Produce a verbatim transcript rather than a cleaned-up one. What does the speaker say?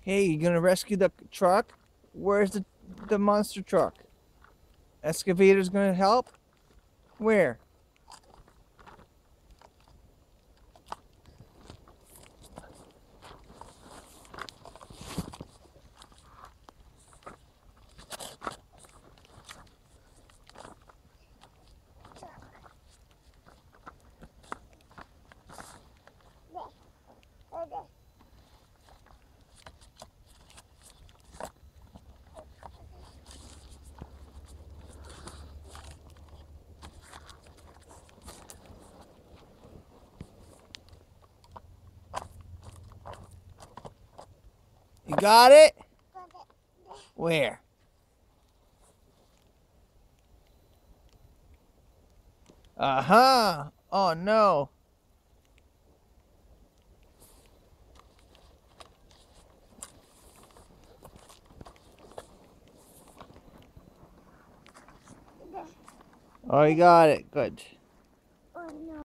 Hey, you gonna rescue the truck? Where's the the monster truck? Excavator's gonna help? Where? You got it? Where? Uh-huh. Oh no. Oh, you got it. Good.